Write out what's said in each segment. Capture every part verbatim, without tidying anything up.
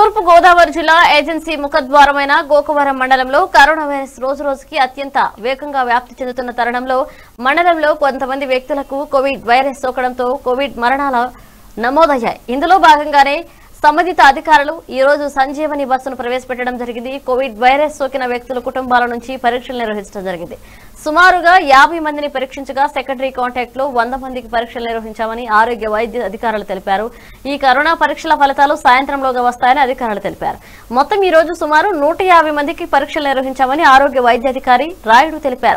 తూర్పు గోదావరి జిల్లా ఏజెన్సీ ముఖద్వారమైన గోకవరం మండలంలో కరోనా వైరస్ రోజు రోజుకి అత్యంత వేగంగా వ్యాప్తి చెందుతున్న తరుణంలో మండలంలో కొంతమంది వ్యక్తులకు కోవిడ్ వైరస్ సోకడంతో కోవిడ్ మరణాలు నమోదయ్యాయి. ఇందులో భాగంగానే సంబంధిత అధికారులు ఈ రోజు సంజీవని బస్సును ప్రవేశపెట్టడం జరిగింది. కోవిడ్ వైరస్ సోకిన వ్యక్తుల కుటుంబాల నుంచి పరీక్షలు నిర్వహించడం జరిగింది. సుమారుగా యాభై మందిని పరీక్షించగా సెకండరీ కాంటాక్ట్ లో వంద మందికి పరీక్షలు నిర్వహించామని ఆరోగ్య వైద్య అధికారులు తెలిపారు. ఈ కరోనా పరీక్షల ఫలితాలు సాయంత్రంలోగా వస్తాయని అధికారులు తెలిపారు. మొత్తం ఈ రోజు సుమారు నూట యాభై మందికి పరీక్షలు నిర్వహించామని ఆరోగ్య వైద్య అధికారి రాయుడు తెలిపారు.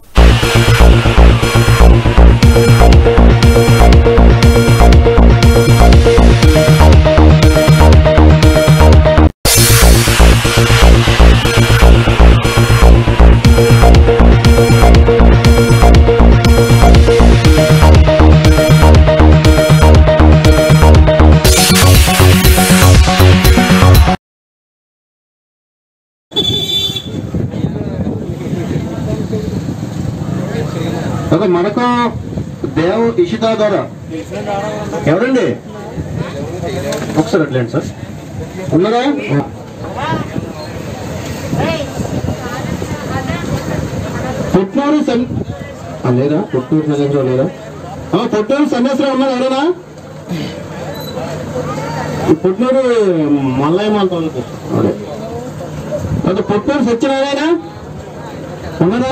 మనకు దేవ్ ఇషితా ద్వారా ఎవరండి ఒకసారి అట్లేండి సార్ ఉన్నారా? పుట్నూరు లేదా పుట్నూరు సన్యాసరావు లేదా పుట్నూరు సన్యాసరావు ఉన్నారు ఎవరైనా? పుట్నూరు మల్లయ్య మాలతో అదే అంటే పుట్నూరు సత్యనారాయణ ఉన్నారా?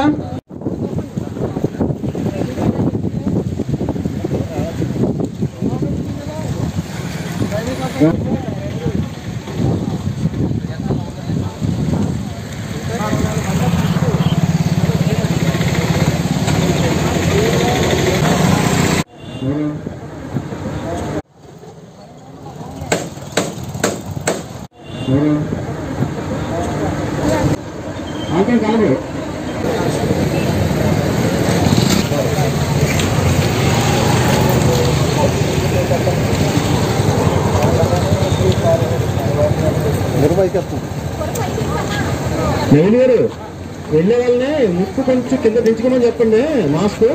ఆకే కాదు నవీన్ గారు వెళ్ళే వాళ్ళని ముక్కు కొంచెం కింద దించుకోమని చెప్పండి. మాస్క్